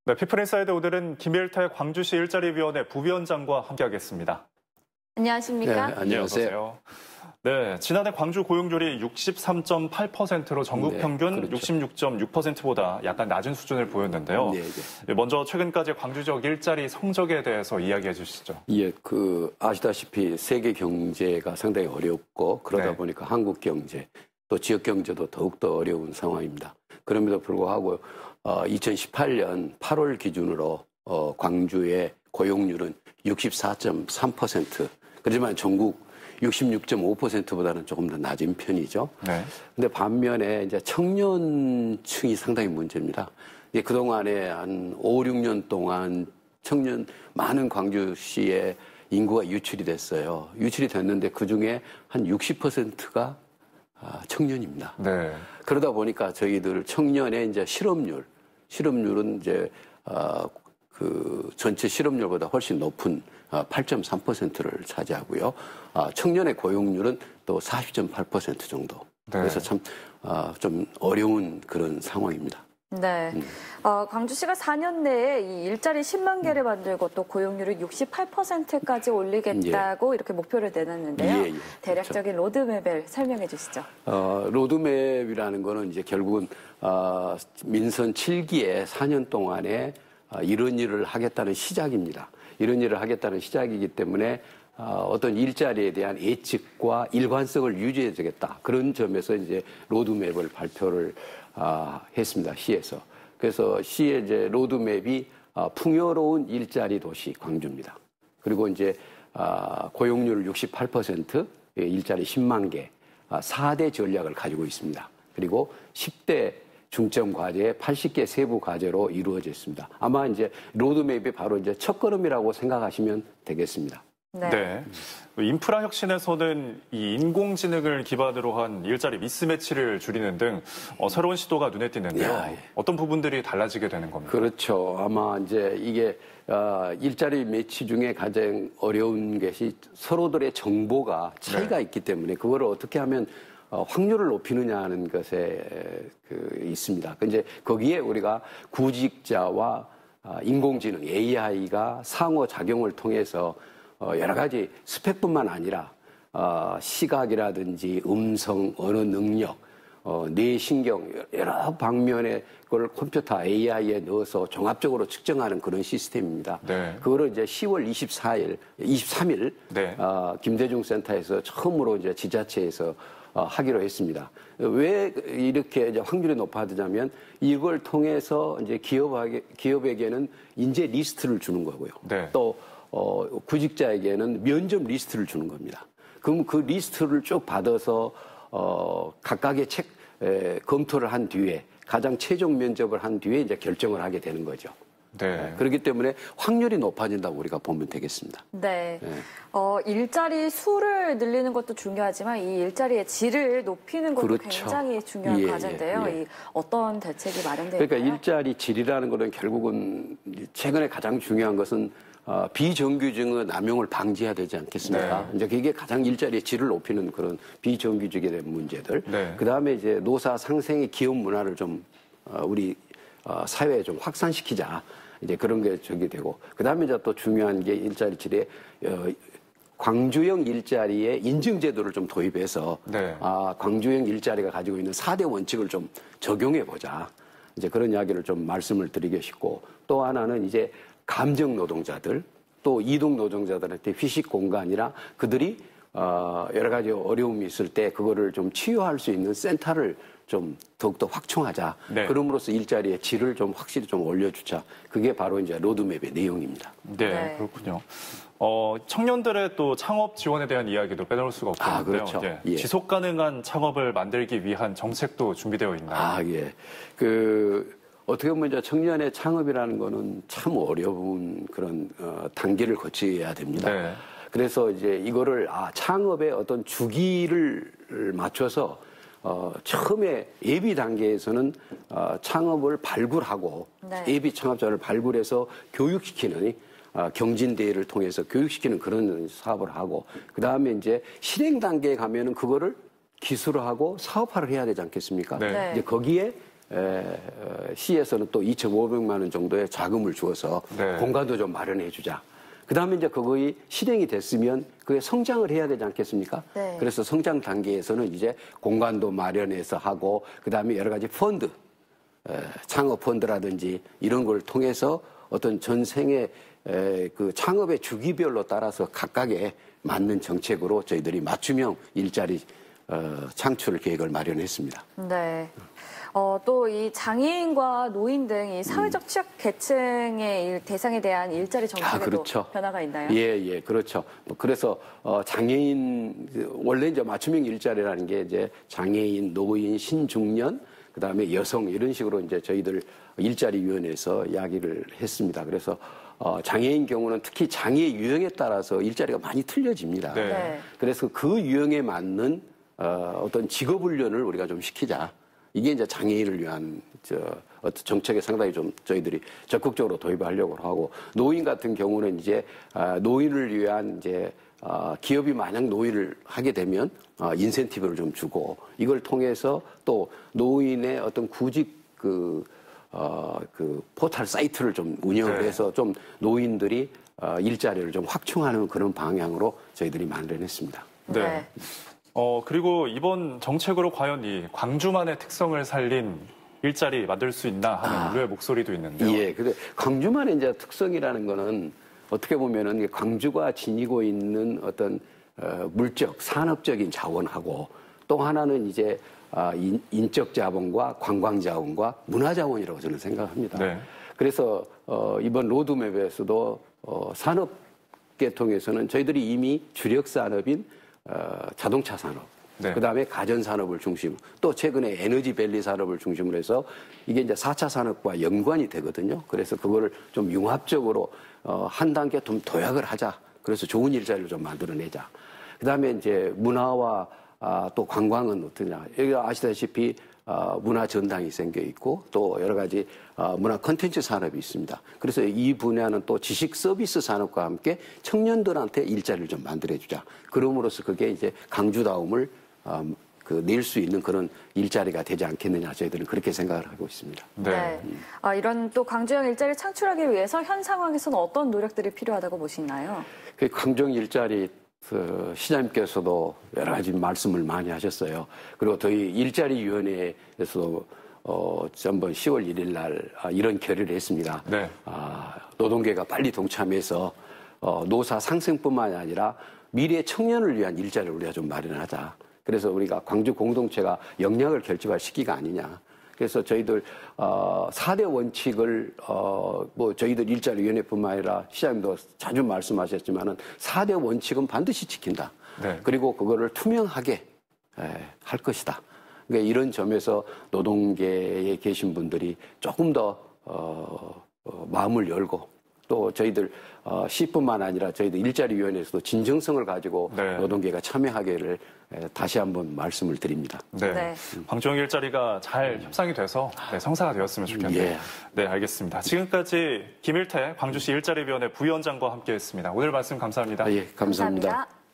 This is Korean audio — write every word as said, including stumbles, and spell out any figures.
네, 피플인사이드 오늘은 김일태 광주시 일자리위원회 부위원장과 함께하겠습니다. 안녕하십니까? 네, 안녕하세요. 네, 지난해 광주 고용률이 육십삼 점 팔 퍼센트로 전국 네, 평균 그렇죠. 육십육 점 육 퍼센트보다 약간 낮은 수준을 보였는데요. 네, 네. 먼저 최근까지 광주 지역 일자리 성적에 대해서 이야기해 주시죠. 예, 그 아시다시피 세계 경제가 상당히 어렵고 그러다 네. 보니까 한국 경제 또 지역 경제도 더욱더 어려운 상황입니다. 그럼에도 불구하고 어, 이천십팔 년 팔월 기준으로 어, 광주의 고용률은 육십사 점 삼 퍼센트. 그렇지만 전국 육십육 점 오 퍼센트보다는 조금 더 낮은 편이죠. 네. 근데 반면에 이제 청년층이 상당히 문제입니다. 이제 그동안에 한 오, 육 년 동안 청년, 많은 광주시에 인구가 유출이 됐어요. 유출이 됐는데 그 중에 한 육십 퍼센트가 청년입니다. 네. 그러다 보니까 저희들 청년의 이제 실업률, 실업률은 이제, 어, 그 전체 실업률보다 훨씬 높은 팔 점 삼 퍼센트를 차지하고요. 청년의 고용률은 또 사십 점 팔 퍼센트 정도. 네. 그래서 참, 좀 어려운 그런 상황입니다. 네. 음. 어, 광주시가 사 년 내에 이 일자리 십만 개를 만들고 또 고용률을 육십팔 퍼센트까지 올리겠다고 예. 이렇게 목표를 내놨는데요. 예, 예. 대략적인 그렇죠. 로드맵을 설명해 주시죠. 어, 로드맵이라는 거는 이제 결국은, 어, 민선 칠 기에 사 년 동안에 어, 이런 일을 하겠다는 시작입니다. 이런 일을 하겠다는 시작이기 때문에 어, 어떤 일자리에 대한 예측과 일관성을 유지해야 되겠다. 그런 점에서 이제 로드맵을 발표를 아, 했습니다. 시에서. 그래서 시의 이제 로드맵이 아, 풍요로운 일자리 도시 광주입니다. 그리고 이제 아, 고용률 육십팔 퍼센트, 일자리 십만 개, 아, 사 대 전략을 가지고 있습니다. 그리고 십 대 중점 과제, 팔십 개 세부 과제로 이루어져 있습니다. 아마 이제 로드맵이 바로 이제 첫걸음이라고 생각하시면 되겠습니다. 네. 네. 인프라 혁신에서는 이 인공지능을 기반으로 한 일자리 미스매치를 줄이는 등 어, 새로운 시도가 눈에 띄는데요. 야, 예. 어떤 부분들이 달라지게 되는 겁니까? 그렇죠. 아마 이제 이게 어, 일자리 매치 중에 가장 어려운 것이 서로들의 정보가 차이가 네. 있기 때문에 그거를 어떻게 하면 어, 확률을 높이느냐 하는 것에 그 있습니다. 이제 거기에 우리가 구직자와 어, 인공지능 에이아이가 상호작용을 통해서 어, 여러 가지 스펙뿐만 아니라 어, 시각이라든지 음성, 언어 능력, 어, 뇌신경 여러 방면의 걸 컴퓨터 에이아이에 넣어서 종합적으로 측정하는 그런 시스템입니다. 네. 그거를 이제 시월 이십사일, 이십삼일 네. 어, 김대중 센터에서 처음으로 이제 지자체에서 어, 하기로 했습니다. 왜 이렇게 이제 확률이 높아지냐면 이걸 통해서 이제 기업에게, 기업에게는 인재 리스트를 주는 거고요. 네. 또 어, 구직자에게는 면접 리스트를 주는 겁니다. 그럼 그 리스트를 쭉 받아서 어, 각각의 책 에, 검토를 한 뒤에 가장 최종 면접을 한 뒤에 이제 결정을 하게 되는 거죠. 네. 그렇기 때문에 확률이 높아진다고 우리가 보면 되겠습니다. 네. 네. 어, 일자리 수를 늘리는 것도 중요하지만 이 일자리의 질을 높이는 것도 그렇죠. 굉장히 중요한 예, 과제인데요. 예, 예. 이 어떤 대책이 마련되어 그러니까 있나요? 일자리 질이라는 것은 결국은 최근에 가장 중요한 것은 어, 비정규직의 남용을 방지해야 되지 않겠습니까? 네. 이제 그게 가장 일자리의 질을 높이는 그런 비정규직에 대한 문제들. 네. 그 다음에 이제 노사 상생의 기업 문화를 좀 어, 우리 어, 사회에 좀 확산시키자. 이제 그런 게 저기 되고. 그 다음에 이제 또 중요한 게 일자리 질에 어, 광주형 일자리의 인증제도를 좀 도입해서 네. 아, 광주형 일자리가 가지고 있는 사 대 원칙을 좀 적용해 보자. 이제 그런 이야기를 좀 말씀을 드리고 싶고 또 하나는 이제 감정 노동자들 또 이동 노동자들한테 휴식 공간이라 그들이 어, 여러 가지 어려움이 있을 때 그거를 좀 치유할 수 있는 센터를 좀 더욱더 확충하자. 네. 그럼으로써 일자리의 질을 좀 확실히 좀 올려주자. 그게 바로 이제 로드맵의 내용입니다. 네, 네. 그렇군요. 어, 청년들의 또 창업 지원에 대한 이야기도 빼놓을 수가 없겠는데요. 아, 그렇죠. 예. 예. 지속 가능한 창업을 만들기 위한 정책도 준비되어 있나요? 아, 예. 그, 어떻게 보면 이제 청년의 창업이라는 거는 참 어려운 그런, 어, 단계를 거쳐야 됩니다. 네. 그래서 이제 이거를, 아, 창업의 어떤 주기를 맞춰서, 어, 처음에 예비 단계에서는, 어, 창업을 발굴하고, 네. 예비 창업자를 발굴해서 교육시키는, 어, 경진대회를 통해서 교육시키는 그런 사업을 하고, 그 다음에 이제 실행 단계에 가면은 그거를 기술화하고 사업화를 해야 되지 않겠습니까? 네. 네. 이제 거기에 에, 시에서는 또 이천오백만 원 정도의 자금을 주어서 네. 공간도 좀 마련해 주자. 그 다음에 이제 그거의 실행이 됐으면 그게 성장을 해야 되지 않겠습니까? 네. 그래서 성장 단계에서는 이제 공간도 마련해서 하고, 그 다음에 여러 가지 펀드, 에, 창업 펀드라든지 이런 걸 통해서 어떤 전생의 에, 그 창업의 주기별로 따라서 각각에 맞는 정책으로 저희들이 맞춤형 일자리 어, 창출 계획을 마련했습니다. 네. 어, 또 이 장애인과 노인 등 이 사회적 취약 계층의 일- 대상에 대한 일자리 정책에도 아, 그렇죠. 변화가 있나요? 예, 예, 그렇죠. 그래서 어, 장애인 원래 이제 맞춤형 일자리라는 게 이제 장애인, 노인, 신중년, 그 다음에 여성 이런 식으로 이제 저희들 일자리위원회에서 이야기를 했습니다. 그래서 어, 장애인 경우는 특히 장애 유형에 따라서 일자리가 많이 틀려집니다. 네. 네. 그래서 그 유형에 맞는 어, 어떤 직업 훈련을 우리가 좀 시키자. 이게 이제 장애인을 위한 저 어떤 정책에 상당히 좀 저희들이 적극적으로 도입하려고 하고, 노인 같은 경우는 이제 아, 노인을 위한 이제 아, 기업이 만약 노인을 하게 되면 아, 인센티브를 좀 주고, 이걸 통해서 또 노인의 어떤 구직 그 어, 그 포털 사이트를 좀 운영을 네. 해서 좀 노인들이 어, 일자리를 좀 확충하는 그런 방향으로 저희들이 마련했습니다. 네. 네. 어, 그리고 이번 정책으로 과연 이 광주만의 특성을 살린 일자리 만들 수 있나 하는 우려의 목소리도 있는데요. 예, 근데 광주만의 이제 특성이라는 거는 어떻게 보면은 광주가 지니고 있는 어떤 어, 물적, 산업적인 자원하고, 또 하나는 이제 아, 인, 인적 자본과 관광 자원과 문화 자원이라고 저는 생각합니다. 네. 그래서 어, 이번 로드맵에서도 어, 산업 계통에서는 저희들이 이미 주력 산업인 어, 자동차 산업, 네. 그 다음에 가전 산업을 중심, 또 최근에 에너지밸리 산업을 중심으로 해서 이게 이제 사 차 산업과 연관이 되거든요. 그래서 그거를 좀 융합적으로 어, 한 단계 좀 도약을 하자. 그래서 좋은 일자리를 좀 만들어내자. 그 다음에 이제 문화와 아, 또 관광은 어떠냐. 여기 아시다시피 어, 문화 전당이 생겨 있고, 또 여러 가지 어, 문화 콘텐츠 산업이 있습니다. 그래서 이 분야는 또 지식 서비스 산업과 함께 청년들한테 일자리를 좀 만들어주자. 그럼으로써 그게 이제 강주다움을 어, 그 낼 수 있는 그런 일자리가 되지 않겠느냐, 저희들은 그렇게 생각을 하고 있습니다. 네. 네. 아, 이런 또 광주형 일자리 창출하기 위해서 현 상황에서는 어떤 노력들이 필요하다고 보시나요? 그 광주형 일자리 그 시장님께서도 여러 가지 말씀을 많이 하셨어요. 그리고 저희 일자리위원회에서 어, 지난번 시월 일일 날 아, 이런 결의를 했습니다. 네. 아, 노동계가 빨리 동참해서 어, 노사 상생뿐만 아니라 미래 청년을 위한 일자리를 우리가 좀 마련하자. 그래서 우리가 광주 공동체가 역량을 결집할 시기가 아니냐. 그래서 저희들 어, 사 대 원칙을 어, 뭐 저희들 일자리위원회뿐만 아니라 시장님도 자주 말씀하셨지만은 사 대 원칙은 반드시 지킨다. 네. 그리고 그거를 투명하게 에, 할 것이다. 그러니까 이런 점에서 노동계에 계신 분들이 조금 더 어, 어, 마음을 열고, 또 저희들 어, 시뿐만 아니라 저희들 일자리위원회에서도 진정성을 가지고 네. 노동계가 참여하기를 에, 다시 한번 말씀을 드립니다. 네. 네. 광주형 일자리가 잘 협상이 돼서 네, 성사가 되었으면 좋겠네요. 예. 네, 알겠습니다. 지금까지 김일태 광주시 일자리위원회 부위원장과 함께했습니다. 오늘 말씀 감사합니다. 아, 예, 감사합니다. 감사합니다.